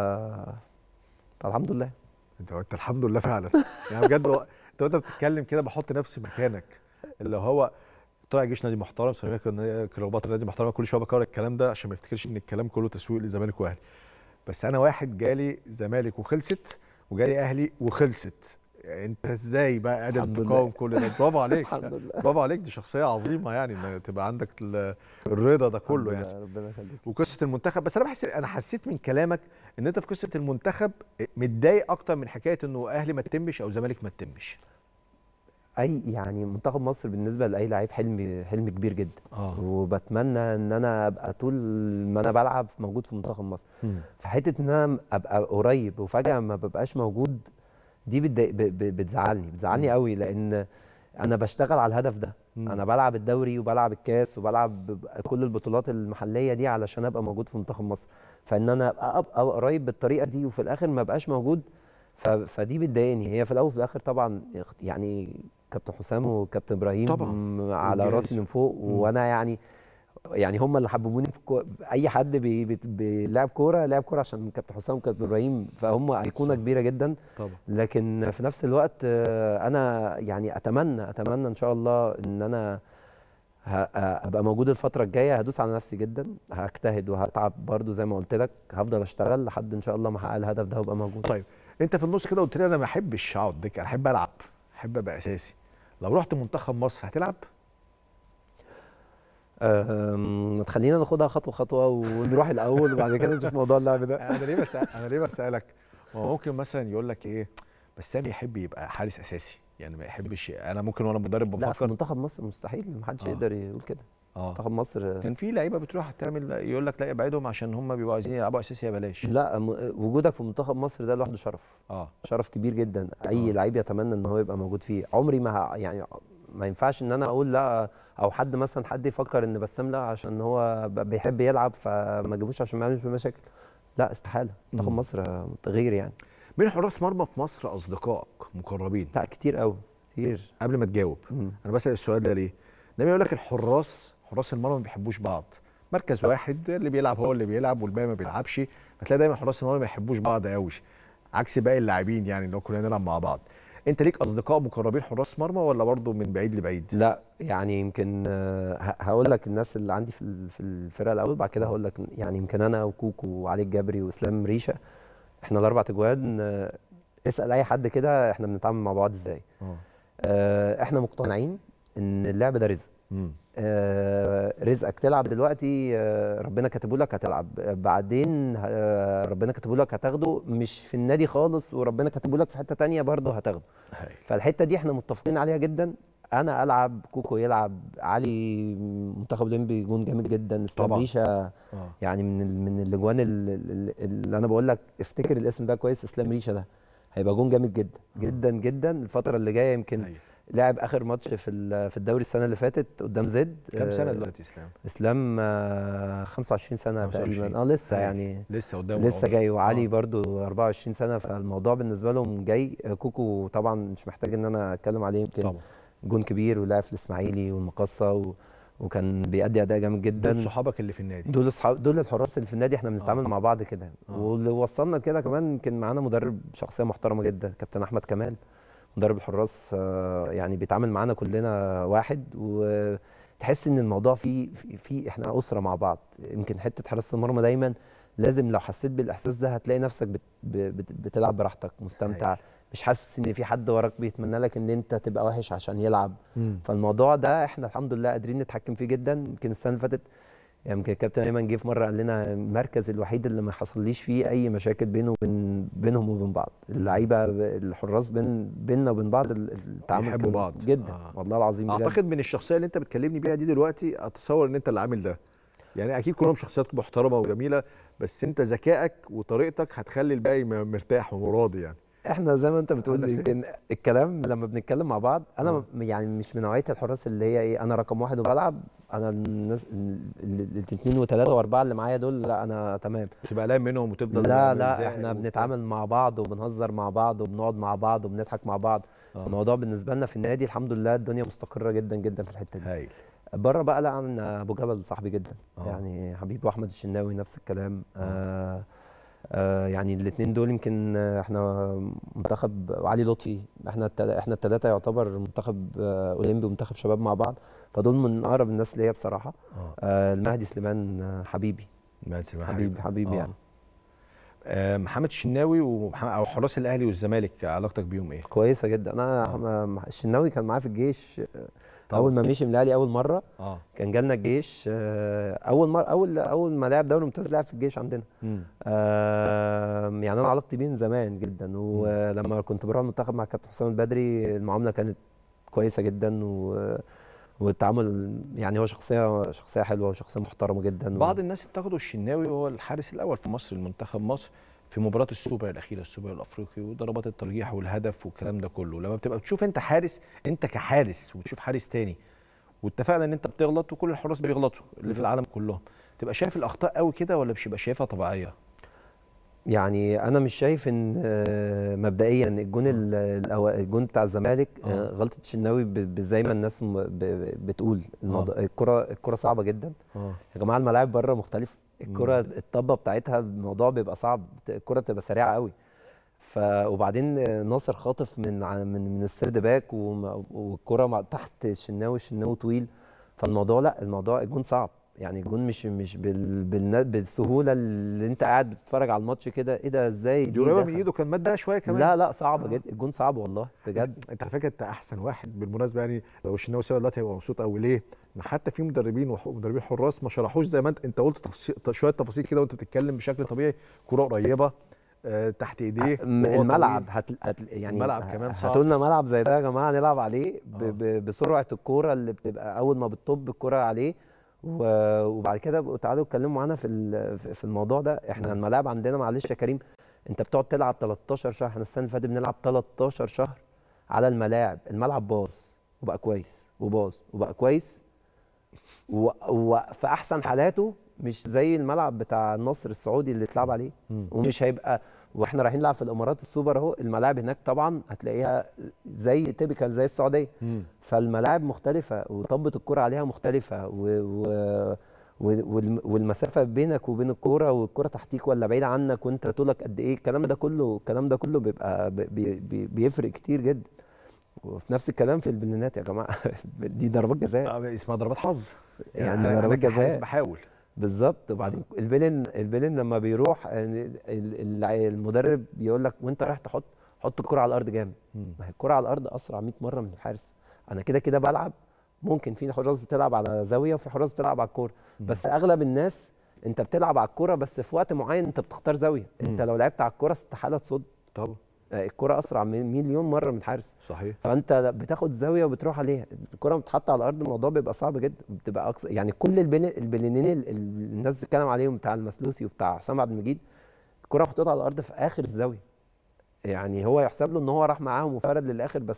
فالحمد لله. انت قلت الحمد لله فعلا يعني بجد انت وانت بتتكلم كده بحط نفسي مكانك، اللي هو طلع جيش نادي محترم، سيراميكا كليوباترا نادي محترم، كل شويه بكرر الكلام ده عشان ما يفتكرش ان الكلام كله تسويق للزمالك واهلي. بس انا واحد جالي زمالك وخلصت وجالي اهلي وخلصت، يعني انت ازاي بقى قادر تقاوم كل ده؟ برافو عليك الحمد لله برافو عليك، دي شخصيه عظيمه يعني ان تبقى عندك الرضا ده كله يعني. ربنا يخليك. وقصه المنتخب، بس انا بحس انا حسيت من كلامك ان انت في قصه المنتخب متضايق اكتر من حكايه انه اهلي ما تتمش او زمالك ما تتمش. اي يعني منتخب مصر بالنسبه لاي لعيب حلم حلم كبير جدا. آه. وبتمنى ان انا ابقى طول ما انا بلعب موجود في منتخب مصر. فحته ان انا ابقى قريب وفجاه ما ببقاش موجود دي بتزعلني بتزعلني قوي، لان انا بشتغل على الهدف ده. مم. انا بلعب الدوري وبلعب الكاس وبلعب كل البطولات المحليه دي علشان ابقى موجود في منتخب مصر. فان انا ابقى, أبقى قريب بالطريقه دي وفي الاخر ما ابقاش موجود، فدي بتضايقني. هي في الاول وفي الاخر طبعا يعني كابتن حسام وكابتن ابراهيم طبعا على راسي من فوق. مم. وانا يعني يعني هم اللي حببوني في كو... اي حد بيلعب كوره لعب كوره عشان كابتن حسام وكابتن ابراهيم، فهم ايقونه كبيره جدا طبعا. لكن في نفس الوقت انا يعني اتمنى اتمنى ان شاء الله ان انا هبقى موجود الفتره الجايه، هدوس على نفسي جدا، هجتهد وهتعب برضو زي ما قلت لك، هفضل اشتغل لحد ان شاء الله ما احقق الهدف ده وابقى موجود. طيب انت في النص كده قلت لي انا ما احبش اقعد دكه، انا احب العب، احب ابقى اساسي. لو رحت منتخب مصر هتلعب؟ خلينا ناخدها خطوه خطوه ونروح الاول وبعد كده نشوف موضوع اللعب ده. انا ليه بسأل انا ليه بسالك؟ ممكن مثلا يقول لك ايه بسام يحب يبقى حارس اساسي، يعني ما يحبش. انا ممكن وانا مدرب بفكر لا في منتخب مصر مستحيل، ما حدش آه. يقدر يقول كده. اه منتخب مصر كان في لعيبه بتروح تعمل يقول لك لا ابعدهم عشان هم بيبقوا عايزين يلعبوا اساسي يا بلاش. لا وجودك في منتخب مصر ده لوحده شرف. اه شرف كبير جدا، اي آه. لعيب يتمنى ان هو يبقى موجود فيه. عمري ما يعني ما ينفعش ان انا اقول لا، او حد مثلا حد يفكر ان بسام لا عشان هو بيحب يلعب فما جابوش عشان ما يعملش في مشاكل. لا استحاله، منتخب مصر غير يعني. مين حراس مرمى في مصر اصدقائك مقربين؟ لا كتير قوي كتير. قبل ما تجاوب مم. انا بسال السؤال ده ليه؟ دايما يقول لك الحراس حراس المرمى ما بيحبوش بعض، مركز واحد اللي بيلعب هو اللي بيلعب والباقي ما بيلعبش، فتلاقي دايما حراس المرمى ما يحبوش بعض قوي عكس باقي اللاعبين، يعني اللي كلنا نلعب مع بعض. انت ليك اصدقاء مقربين حراس مرمى ولا برضه من بعيد لبعيد؟ لا يعني يمكن هقول لك الناس اللي عندي في في الفرقه الاول، بعد كده هقول لك يعني يمكن انا وكوكو وعلي الجبري واسلام ريشه، احنا الاربع تجوان. اسال اي حد كده احنا بنتعامل مع بعض ازاي. اه احنا مقتنعين ان اللعب ده رزق. آه رزقك تلعب دلوقتي، آه ربنا كاتبه لك هتلعب، بعدين آه ربنا كاتبه لك هتاخده مش في النادي خالص، وربنا كاتبه لك في حته ثانيه برضه هتاخده. فالحته دي احنا متفقين عليها جدا. انا العب، كوكو يلعب، علي منتخب الاولمبي جون جامد جدا، اسلام ريشه يعني من من الاجوان اللي, اللي انا بقول لك افتكر الاسم ده كويس، اسلام ريشه ده هيبقى جون جامد جدا جدا جدا الفتره اللي جايه. يمكن لعب اخر ماتش في في الدوري السنه اللي فاتت قدام زد. كام سنه دلوقتي اسلام؟ اسلام آه خمسة وعشرين سنه تقريبا. اه لسه يعني لسه قدامه لسه جاي. وعلي آه. برضو أربعة وعشرين سنه، فالموضوع بالنسبه لهم جاي. كوكو طبعا مش محتاج ان انا اتكلم عليه، يمكن طبعا جون كبير ولعب في الاسماعيلي والمقصه و... وكان بيأدي اداء جامد جدا. دول صحابك اللي في النادي؟ دول اصحاب، دول الحراس اللي في النادي، احنا بنتعامل آه. مع بعض كده. آه. واللي وصلنا كده كمان يمكن معانا مدرب شخصيه محترمه جدا، كابتن احمد كمال مدرب الحراس. آه يعني بيتعامل معانا كلنا واحد، وتحس ان الموضوع فيه في, في احنا اسره مع بعض. يمكن حته حراسه المرمى دايما لازم لو حسيت بالاحساس ده هتلاقي نفسك بت بت بتلعب براحتك مستمتع. هي. مش حاسس ان في حد وراك بيتمنى لك ان انت تبقى وحش عشان يلعب. مم. فالموضوع ده احنا الحمد لله قادرين نتحكم فيه جدا. يمكن السنه اللي فاتت يعني يمكن الكابتن ايمن جه في مره قال لنا المركز الوحيد اللي ما حصليش فيه اي مشاكل بينه وبين بينهم وبين بعض اللعيبه، الحراس بين بيننا وبين بعض التعامل بيحبوا بعض جدا. آه. والله العظيم بجد. اعتقد من الشخصيه اللي انت بتكلمني بيها دي دلوقتي اتصور ان انت اللي عامل ده. يعني اكيد كلهم شخصيات محترمه وجميله، بس انت ذكائك وطريقتك هتخلي الباقي مرتاح وراضي. يعني احنا زي ما انت بتقول يمكن الكلام لما بنتكلم مع بعض انا آه. يعني مش من نوعيه الحراس اللي هي ايه انا رقم واحد وبلعب. انا الناس الاثنين وثلاثه واربعه اللي معايا دول لا انا تمام. تبقى قلقان منهم وتفضل لا لا احنا بنتعامل مع بعض وبنهزر مع بعض وبنقعد مع بعض وبنضحك مع بعض. آه. الموضوع بالنسبه لنا في النادي الحمد لله الدنيا مستقره جدا جدا في الحته دي. هايل. بره بقى لا انا ابو جبل صاحبي جدا. آه. يعني حبيبي، واحمد الشناوي نفس الكلام. آه. آه. آه يعني الاثنين دول يمكن احنا منتخب، وعلي لطفي، احنا احنا الثلاثه يعتبر منتخب آه اولمبي ومنتخب شباب مع بعض، فدول من اقرب الناس ليا بصراحه. آه. آه المهدي سليمان آه حبيبي المهدي سليمان حبيبي حبيبي آه. يعني آه محمد الشناوي او حراس الاهلي والزمالك علاقتك بيهم ايه؟ كويسه جدا. انا آه. الشناوي كان معايا في الجيش طبعا. اول ما مشي من الاهلي اول مره آه. كان جالنا الجيش اول مره اول اول ما لعب دوري ممتاز لعب في الجيش عندنا. آه يعني انا علاقتي بيه من زمان جدا، ولما كنت بروح المنتخب مع كابتن حسام البدري المعامله كانت كويسه جدا، و والتعامل يعني هو شخصيه شخصيه حلوه وشخصيه محترمه جدا. بعض و... الناس انتقدوا الشناوي وهو الحارس الاول في مصر المنتخب مصر في مباراه السوبر الاخيره، السوبر الافريقي وضربات الترجيح والهدف والكلام ده كله. لما بتبقى بتشوف انت حارس، انت كحارس وتشوف حارس تاني، واتفقنا ان انت بتغلط وكل الحراس بيغلطوا اللي في العالم كلهم، تبقى شايف الاخطاء قوي كده ولا مش بيبقى شايفها طبيعيه؟ يعني انا مش شايف ان مبدئيا الجون الجون بتاع الزمالك آه. غلطه الشناوي زي ما الناس بتقول. الموضوع الكره الكره صعبه جدا. آه. يا جماعه الملاعب بره مختلفه، الكره الطبه بتاعتها الموضوع بيبقى صعب، الكره بتبقى سريعه قوي. ف وبعدين ناصر خاطف من من من السيرد باك والكره تحت الشناوي، الشناوي طويل، فالموضوع لا الموضوع الجون صعب. يعني الجون مش مش بال بال بالسهوله اللي انت قاعد بتتفرج على الماتش كده ايه ده ازاي دي قريبه من ايده، كان مادها شويه كمان. لا لا صعبه جدا الجون صعب والله بجد. انت على فكره انت احسن واحد بالمناسبه، يعني لو الشناوي سابها دلوقتي هيبقى مبسوط قوي. ليه؟ ان حتى في مدربين ومدربين حراس ما شرحوش زي ما انت انت قلت تفصيل شويه تفاصيل كده وانت بتتكلم بشكل طبيعي. كره قريبه أه تحت ايديه، الملعب هت... هت... يعني الملعب كمان صعب. هاتوا لنا ملعب زي ده يا جماعه نلعب عليه ب... ب... بسرعه الكوره اللي بتبقى اول ما بتطب الكوره عليه، وبعد كده تعالوا اتكلموا معانا في في الموضوع ده. احنا الملاعب عندنا معلش يا كريم انت بتقعد تلعب تلتاشر شهر، احنا السنه اللي فاتت بنلعب تلتاشر شهر على الملاعب. الملعب باظ وبقى كويس وباظ وبقى كويس، وفي احسن حالاته مش زي الملعب بتاع النصر السعودي اللي اتلعب عليه. ومش هيبقى، واحنا رايحين نلعب في الامارات السوبر اهو، الملاعب هناك طبعا هتلاقيها زي تيبيكال زي السعوديه. مم. فالملاعب مختلفه وطبه الكره عليها مختلفه، و... و... والمسافه بينك وبين الكوره والكوره تحتيك ولا بعيده عنك وانت طولك قد ايه، الكلام ده كله الكلام ده كله بيبقى بي... بي... بيفرق كتير جدا. وفي نفس الكلام في البلينات يا جماعه دي ضربات جزاء اسمها ضربات حظ، يعني, يعني ضربات جزاء بحاول بالظبط. وبعدين البلن البلن لما بيروح المدرب بيقول لك وانت رايح تحط حط الكره على الارض جامد. ما هي الكره على الارض اسرع مية مره من الحارس. انا كده كده بلعب، ممكن في حراس بتلعب على زاويه وفي حراس بتلعب على الكوره، بس اغلب الناس انت بتلعب على الكوره بس في وقت معين انت بتختار زاويه. انت لو لعبت على الكوره استحاله تصد طبعا، الكرة اسرع مليون مره من الحارس. صحيح. فانت بتاخد زاويه وبتروح عليها، الكرة بتتحط على الارض الموضوع بيبقى صعب جدا، بتبقى اقصى يعني كل البلينين الناس بتتكلم عليهم بتاع المسلوسي وبتاع حسام عبد المجيد، الكرة محطوطه على الارض في اخر الزاويه. يعني هو يحسب له ان هو راح معاهم وفرد للاخر، بس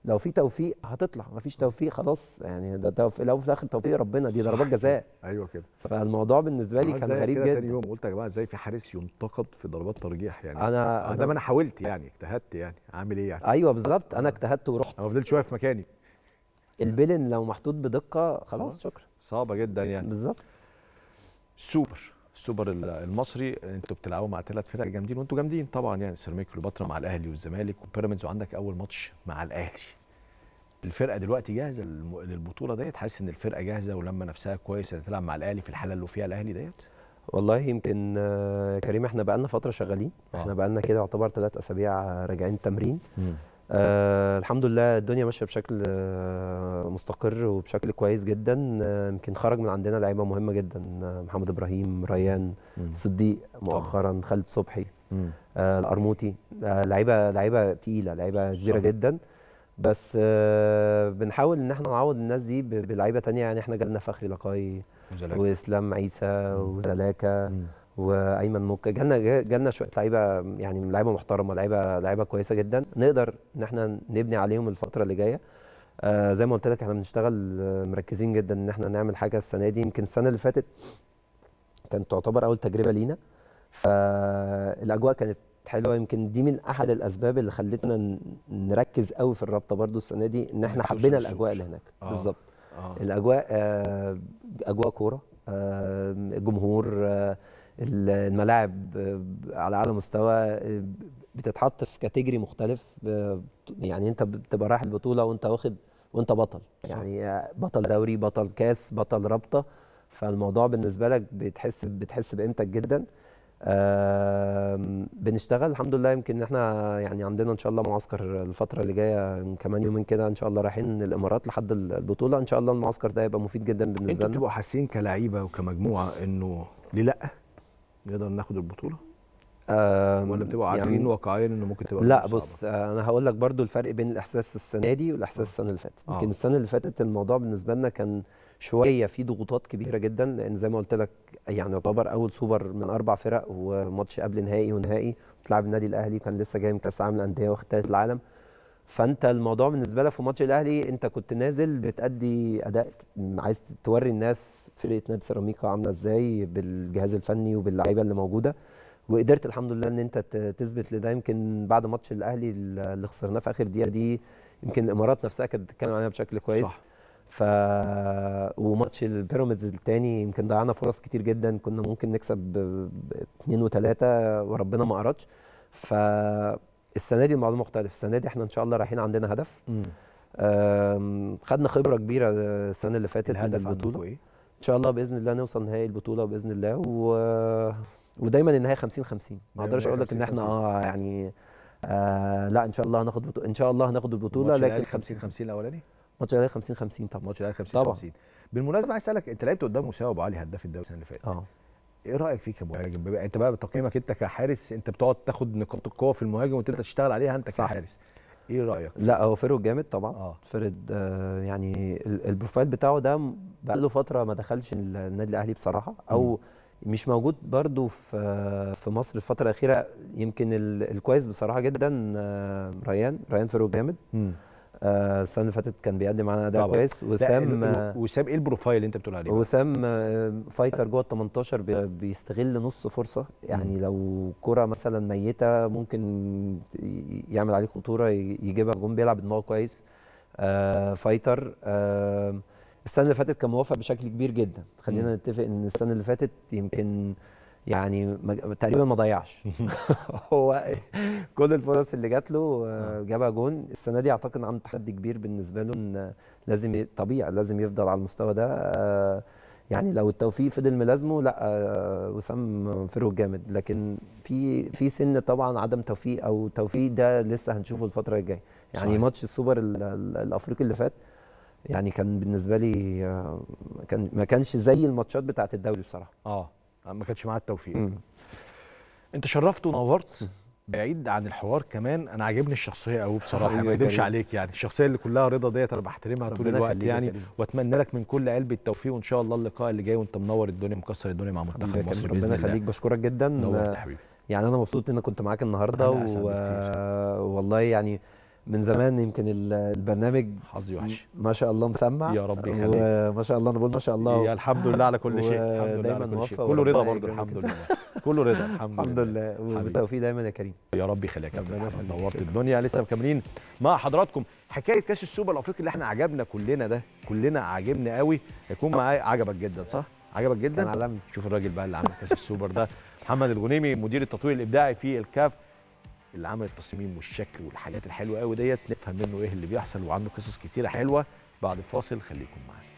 لو في توفيق هتطلع، ما فيش توفيق خلاص يعني، ده توفيق لو في الاخر توفيق ربنا، دي ضربات جزاء. ايوه كده. فالموضوع بالنسبه لي كان غريب جدا. تاني يوم قلت يا جماعه ازاي في حارس ينتقد في ضربات ترجيح يعني؟ انا ادام انا حاولت يعني اجتهدت يعني اعمل ايه يعني؟ ايوه بالظبط، انا اجتهدت ورحت، انا ما فضلتش واقف مكاني. البلن لو محطوط بدقه خلاص, خلاص شكرا. صعبه جدا يعني. بالظبط. سوبر السوبر المصري انتوا بتلعبوا مع ثلاث فرق جامدين وانتوا جامدين طبعا يعني، سيراميكا كليوباترا مع الاهلي والزمالك وبيراميدز، وعندك اول ماتش مع الاهلي. الفرقه دلوقتي جاهزه للبطوله ديت؟ حاسس ان الفرقه جاهزه ولما نفسها كويس اللي تلعب مع الاهلي في الحاله اللي فيها الاهلي ديت؟ والله يمكن كريم احنا بقالنا فتره شغالين، آه. احنا بقالنا كده يعتبر ثلاث اسابيع راجعين تمرين. آه الحمد لله الدنيا ماشيه بشكل آه مستقر وبشكل كويس جدا. يمكن آه خرج من عندنا لعيبه مهمه جدا، آه محمد ابراهيم، ريان، مم. صديق مؤخرا، خالد صبحي، آه القرموطي، آه لعيبه لعيبه تقيله، لعيبه كبيره جدا. بس آه بنحاول ان احنا نعوض الناس دي بلعيبه ثانيه يعني. احنا جالنا فخري لقاي واسلام عيسى وزلاكا وايمن موكا، جالنا جالنا شويه لعيبه يعني لعيبه محترمه، لعيبه لعيبه كويسه جدا، نقدر ان احنا نبني عليهم الفتره اللي جايه. آه زي ما قلت لك احنا بنشتغل مركزين جدا ان احنا نعمل حاجه السنه دي. يمكن السنه اللي فاتت كانت تعتبر اول تجربه لينا، فالاجواء كانت حلوه. يمكن دي من احد الاسباب اللي خلتنا نركز قوي في الرابطه برضو السنه دي، ان احنا حبينا الاجواء اللي هناك. آه. بالظبط. آه. الاجواء آه اجواء كوره، آه جمهور، آه الملاعب على اعلى مستوى، بتتحط في كاتيجوري مختلف يعني. انت بتبقى رايح البطوله وانت واخد وانت بطل يعني، بطل دوري، بطل كاس، بطل رابطه، فالموضوع بالنسبه لك بتحس بتحس بقيمتك جدا. بنشتغل الحمد لله. يمكن احنا يعني عندنا ان شاء الله معسكر الفتره اللي جايه كمان يومين كده ان شاء الله، رايحين الامارات لحد البطوله ان شاء الله. المعسكر ده هيبقى مفيد جدا بالنسبه لنا. انتوا بتبقوا حاسين كلاعيبه وكمجموعه انه ليه لا نقدر ناخد البطوله؟ ولا بتبقوا عارفين يعني واقعيا انه ممكن تبقى لا؟ بص انا هقول لك برضو الفرق بين الاحساس السنه دي والاحساس آه. السنه اللي فاتت. يمكن آه. السنه اللي فاتت الموضوع بالنسبه لنا كان شويه في ضغوطات كبيره جدا، لان زي ما قلت لك يعني يعتبر اول سوبر من اربع فرق وماتش قبل نهائي ونهائي، بتلعب النادي الاهلي كان لسه جاي من كاس العالم للانديه واخد ثالث العالم. فانت الموضوع بالنسبه لك في ماتش الاهلي انت كنت نازل بتأدي اداء، عايز توري الناس فرقه نادي سيراميكا عامله ازاي بالجهاز الفني وباللعيبه اللي موجوده، وقدرت الحمد لله ان انت تثبت لده. يمكن بعد ماتش الاهلي اللي خسرناه في اخر دقيقه دي، يمكن الامارات نفسها كانت بتتكلم عنها بشكل كويس. صح. ف وماتش البيراميدز الثاني يمكن ضيعنا فرص كتير جدا، كنا ممكن نكسب اثنين وثلاثه وربنا ما اردش. فالسنه دي الموضوع مختلف، السنه دي احنا ان شاء الله رايحين عندنا هدف. خدنا خبره كبيره السنه اللي فاتت من البطوله. إيه؟ ان شاء الله باذن الله نوصل نهائي البطوله باذن الله، و ودايما النهايه خمسين خمسين. ما اقدرش اقول لك ان احنا اه يعني آه لا ان شاء الله هناخد بطولة. ان شاء الله هناخد البطوله، لكن خمسين خمسين الاولاني ماتش الاهلي خمسين خمسين طبعا. ماتش الاهلي خمسين خمسين بالمناسبه. عايز اسالك، انت لعبت قدام مساوي ابو علي هداف الدوري السنه اللي فاتت. اه ايه رايك فيك كمهاجم؟ انت بقى بتقييمك انت كحارس، انت بتقعد تاخد نقاط القوه في المهاجم وتبدا تشتغل عليها انت صح. كحارس ايه رايك؟ لا هو فرد جامد طبعا. اه فرد آه يعني البروفايل بتاعه ده بقى له فتره ما دخلش النادي الاهلي بصراحه، او م. مش موجود برضو في في مصر الفتره الاخيره. يمكن الكويس بصراحه جدا ريان ريان فرو جامد. آه السنه اللي فاتت كان بيقدم معانا اداء كويس. وسام وسام ايه البروفايل اللي انت بتقول عليه؟ وسام فايتر جوه ال تمنتاشر، بيستغل نص فرصه يعني. م. لو كره مثلا ميته ممكن يعمل عليه خطوره يجيبها جون، بيلعب بدماغه كويس. آه فايتر. آه السنه اللي فاتت كان موفق بشكل كبير جدا. خلينا م. نتفق ان السنه اللي فاتت يمكن يعني تقريبا ما ضيعش. هو كل الفرص اللي جات له جابها جون. السنه دي اعتقد عنده تحدي كبير بالنسبه له، ان لازم طبيعي لازم يفضل على المستوى ده. يعني لو التوفيق فضل ملازمه لا وسام فرق جامد، لكن في في سن طبعا عدم توفيق او توفيق ده لسه هنشوفه الفتره الجايه. يعني صحيح. ماتش السوبر الافريقي اللي فات يعني كان بالنسبه لي كان ما كانش زي الماتشات بتاعه الدوري بصراحه. اه ما كانش معاه التوفيق. م. انت شرفت ونورت. بعيد عن الحوار كمان، انا عاجبني الشخصيه قوي بصراحه، ما اكذبش عليك يعني. الشخصيه اللي كلها رضا ديت انا بحترمها طول الوقت يعني، واتمنى لك من كل قلبي التوفيق، وان شاء الله اللقاء اللي جاي وانت منور الدنيا مكسر الدنيا مع منتخب مصر. ربنا يخليك، بشكرك جدا. نورت حبيبي. يعني انا مبسوط ان انا كنت معاك النهارده و... والله يعني من زمان يمكن ال- البرنامج حظي وحش. ما شاء الله مسمع يا رب يخليك. وما شاء الله انا بقول ما شاء الله يا الحمد لله على كل شيء، الحمد لله ودايما على كل شيء، موفق كله رضا وربنا برضه يكرمك الحمد إن لله، كله رضا الحمد الحمد لله. لله حبيبي. وبالتوفيق دايما يا كريم. يا رب يخليك يا ربنا كابتن محمد، يخليك. نورت الدنيا. لسه مكملين مع حضراتكم حكايه كاس السوبر الافريقي اللي احنا عجبنا كلنا ده، كلنا عجبنا قوي. هيكون معايا عجبك جدا صح؟ عجبك كان جدا؟ عالمي. شوف الراجل بقى اللي عمل كاس السوبر ده، محمد الغنيمي مدير التطوير الابداعي في الكاف، اللي عمل التصميم والشكل والحاجات الحلوه قوي ديت، نفهم منه ايه اللي بيحصل، وعنده قصص كتيره حلوه. بعد الفاصل خليكم معانا.